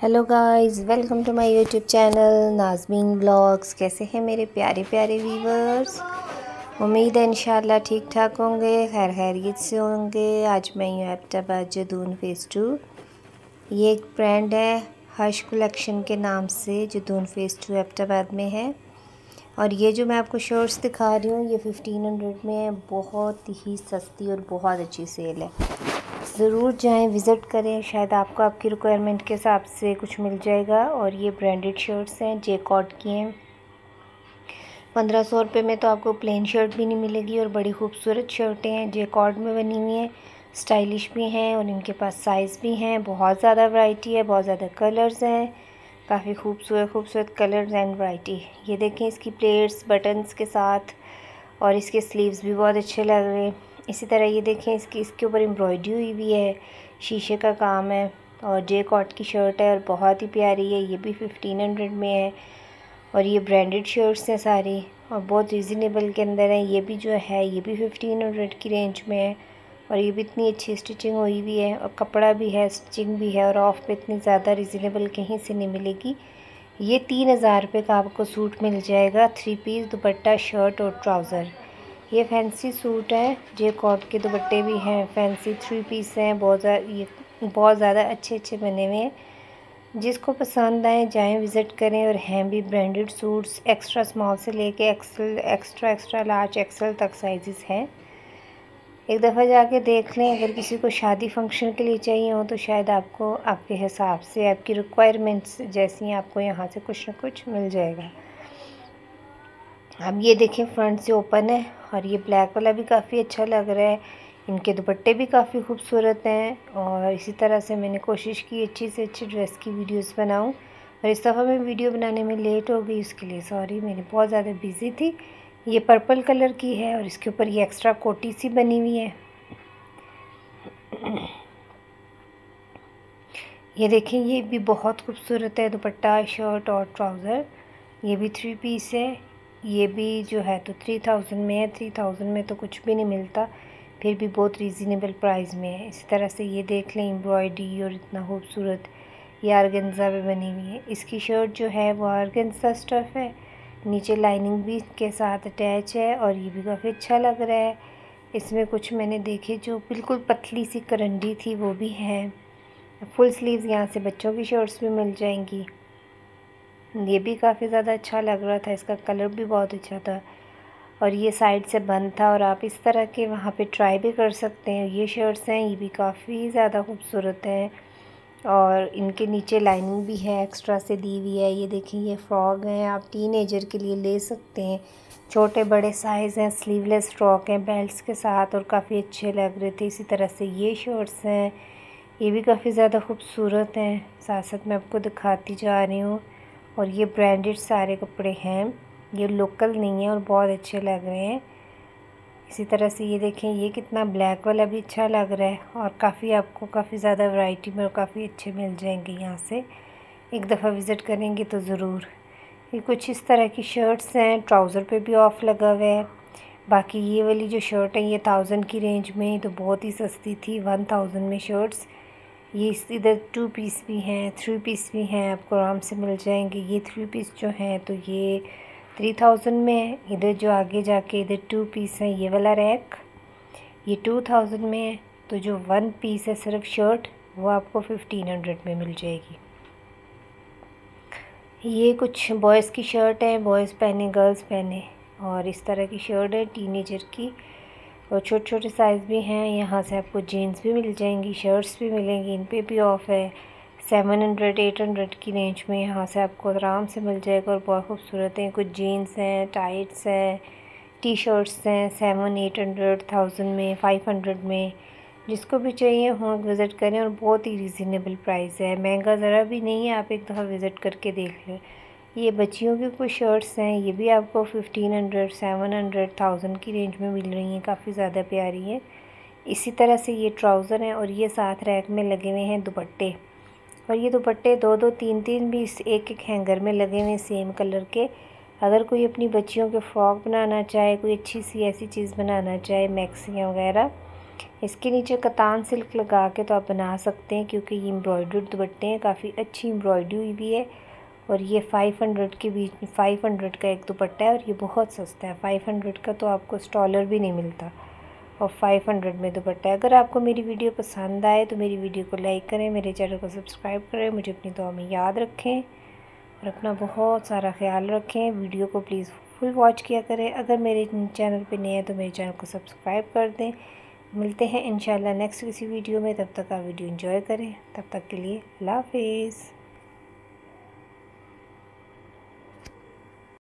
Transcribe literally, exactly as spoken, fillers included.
Hello guys, welcome to my YouTube channel Nazmeen blogs. कैसे हैं मेरे प्यारे प्यारे व्यूवर्स। उम्मीद है इंशाल्लाह ठीक ठाक होंगे, खैर खैरियत से होंगे। आज मैं यूँ एबटाबाद जदून फेज़ टू, ये एक ब्रांड है हर्ष कलेक्शन के नाम से, जदून फेज़ टू एबटाबाद में है। और ये जो मैं आपको शर्ट्स दिखा रही हूँ ये फिफ्टीन हंड्रेड में है। बहुत ही सस्ती और बहुत अच्छी सेल है, ज़रूर जाएं, विज़िट करें, शायद आपको आपकी रिक्वायरमेंट के हिसाब से कुछ मिल जाएगा। और ये ब्रांडेड शर्ट्स हैं, जे कॉट की हैं। पंद्रह सौ रुपये में तो आपको प्लेन शर्ट भी नहीं मिलेगी और बड़ी खूबसूरत शर्टें हैं, जे कॉट में बनी हुई हैं, स्टाइलिश भी हैं और इनके पास साइज़ भी हैं। बहुत ज़्यादा वैरायटी है, बहुत ज़्यादा कलर्स हैं, काफ़ी खूबसूरत खूबसूरत कलर्स एंड वैरायटी। ये देखें इसकी प्लेट्स बटन्स के साथ, और इसके स्लीव्स भी बहुत अच्छे लग रहे हैं। इसी तरह ये देखें इसकी इसके ऊपर एम्ब्रॉयडरी हुई भी है, शीशे का काम है और जे कॉट की शर्ट है और बहुत ही प्यारी है। ये भी फिफ्टीन हंड्रेड में है और ये ब्रांडेड शर्ट्स हैं सारी और बहुत रीज़नेबल के अंदर है। ये भी जो है ये भी फिफ्टीन हंड्रेड की रेंज में है और ये भी इतनी अच्छी स्टिचिंग हुई भी है और कपड़ा भी है, स्टिचिंग भी है और ऑफ पे इतनी ज़्यादा रीज़नेबल कहीं से नहीं मिलेगी। ये तीन हज़ार रुपये का आपको सूट मिल जाएगा, थ्री पीस दुपट्टा शर्ट और ट्राउज़र। ये फैंसी सूट है, जे कॉट के दुपट्टे भी हैं, फैंसी थ्री पीस हैं, बहुत ज़्यादा ये बहुत ज़्यादा अच्छे अच्छे बने हुए हैं। जिसको पसंद आए जाएं, विज़िट करें। और हैं भी ब्रांडेड सूट्स, एक्स्ट्रा स्मॉल से लेके XL extra extra large XL तक साइज़ हैं। एक दफ़ा जाके देख लें, अगर किसी को शादी फंक्शन के लिए चाहिए हो तो शायद आपको आपके हिसाब से, आपकी रिक्वायरमेंट्स जैसी आपको यहाँ से कुछ ना कुछ मिल जाएगा। अब ये देखें फ्रंट से ओपन है और ये ब्लैक वाला भी काफ़ी अच्छा लग रहा है। इनके दुपट्टे भी काफ़ी खूबसूरत हैं और इसी तरह से मैंने कोशिश की अच्छी से अच्छी ड्रेस की वीडियोस बनाऊं और इस दफ़ा मैं वीडियो बनाने में लेट हो गई, उसके लिए सॉरी, मैंने बहुत ज़्यादा बिज़ी थी। ये पर्पल कलर की है और इसके ऊपर ये एक्स्ट्रा कोटी सी बनी हुई है। ये देखें ये भी बहुत खूबसूरत है, दुपट्टा शर्ट और ट्राउज़र। ये भी थ्री पीस है, ये भी जो है तो थ्री थाउजेंड में है। थ्री थाउजेंड में तो कुछ भी नहीं मिलता, फिर भी बहुत रीज़नेबल प्राइस में है। इसी तरह से ये देख लें एम्ब्रॉयडरी और इतना खूबसूरत ये आर्गेन्जा पे बनी हुई है। इसकी शर्ट जो है वो आर्गेन्जा स्टफ़ है, नीचे लाइनिंग भी के साथ अटैच है और ये भी काफ़ी अच्छा लग रहा है। इसमें कुछ मैंने देखे जो बिल्कुल पतली सी करंडी थी वो भी है। फुल स्लीव्स यहाँ से बच्चों की शर्ट्स भी मिल जाएंगी। ये भी काफ़ी ज़्यादा अच्छा लग रहा था, इसका कलर भी बहुत अच्छा था और ये साइड से बंद था और आप इस तरह के वहाँ पे ट्राई भी कर सकते हैं। ये शर्ट्स हैं, ये भी काफ़ी ज़्यादा खूबसूरत हैं और इनके नीचे लाइनिंग भी है, एक्स्ट्रा से दी हुई है। ये देखें ये फ्रॉक हैं, आप टीनेजर के लिए ले सकते हैं, छोटे बड़े साइज़ हैं, स्लीवलेस फ्रॉक हैं बेल्ट्स के साथ और काफ़ी अच्छे लग रहे थे। इसी तरह से ये शर्ट्स हैं, ये भी काफ़ी ज़्यादा खूबसूरत हैं, साथ साथ मैं आपको दिखाती जा रही हूँ। और ये ब्रांडेड सारे कपड़े हैं, ये लोकल नहीं है और बहुत अच्छे लग रहे हैं। इसी तरह से ये देखें ये कितना ब्लैक वाला भी अच्छा लग रहा है और काफ़ी आपको काफ़ी ज़्यादा वैरायटी में और काफ़ी अच्छे मिल जाएंगे। यहाँ से एक दफ़ा विज़िट करेंगे तो ज़रूर। ये कुछ इस तरह की शर्ट्स हैं, ट्राउज़र पे भी ऑफ़ लगा हुआ है। बाकी ये वाली जो शर्ट है ये थाउजेंड की रेंज में तो बहुत ही सस्ती थी, वन थाउजेंड में शर्ट्स। ये इधर टू पीस भी हैं, थ्री पीस भी हैं, आपको आराम से मिल जाएंगे। ये थ्री पीस जो हैं तो ये थ्री थाउजेंड में है। इधर जो आगे जाके इधर टू पीस है, ये वाला रैक ये टू थाउजेंड में है। तो जो वन पीस है सिर्फ शर्ट वो आपको फिफ्टीन हंड्रेड में मिल जाएगी। ये कुछ बॉयज़ की शर्ट है, बॉयज़ पहने गर्ल्स पहने और इस तरह की शर्ट है टीनेजर की और छोटे छोटे साइज़ भी हैं। यहाँ से आपको जीन्स भी मिल जाएंगी, शर्ट्स भी मिलेंगी, इन पे भी ऑफ़ है। सेवन हंड्रेड एट हंड्रेड की रेंज में यहाँ से आपको आराम से मिल जाएगा और बहुत खूबसूरत हैं। कुछ जीन्स हैं, टाइट्स हैं, टी शर्ट्स हैं, सेवन एट हंड्रेड थाउजेंड में, फाइव हंड्रेड में, जिसको भी चाहिए हो विज़िट करें और बहुत ही रिजनेबल प्राइस है, महंगा ज़रा भी नहीं है। आप एक दफ़ा विज़िट करके देख लें। ये बच्चियों की कुछ शर्ट्स हैं, ये भी आपको fifteen hundred seven hundred thousand की रेंज में मिल रही हैं, काफ़ी ज़्यादा प्यारी है। इसी तरह से ये ट्राउज़र हैं और ये साथ रैक में लगे हुए हैं दुपट्टे, और ये दुपट्टे दो दो तीन तीन भी एक एक हैंगर में लगे हुए हैं सेम कलर के। अगर कोई अपनी बच्चियों के फ़्रॉक बनाना चाहे, कोई अच्छी सी ऐसी चीज़ बनाना चाहे, मैक्सियाँ वगैरह, इसके नीचे कतान सिल्क लगा के तो आप बना सकते हैं, क्योंकि ये एम्ब्रॉयडर्ड दुपट्टे हैं, काफ़ी अच्छी एम्ब्रॉयडरी हुई भी है। और ये फाइव हंड्रेड के बीच में फाइव हंड्रेड का एक दुपट्टा है और ये बहुत सस्ता है। फाइव हंड्रेड का तो आपको स्टॉलर भी नहीं मिलता और फाइव हंड्रेड में दुपट्टा है। अगर आपको मेरी वीडियो पसंद आए तो मेरी वीडियो को लाइक करें, मेरे चैनल को सब्सक्राइब करें, मुझे अपनी दुआ में याद रखें और अपना बहुत सारा ख्याल रखें। वीडियो को प्लीज़ फुल वॉच किया करें। अगर मेरे चैनल पे नए हैं तो मेरे चैनल को सब्सक्राइब कर दें। मिलते हैं इंशाल्लाह नेक्स्ट किसी वीडियो में, तब तक आप वीडियो एंजॉय करें। तब तक के लिए अल्लाह हाफिज़।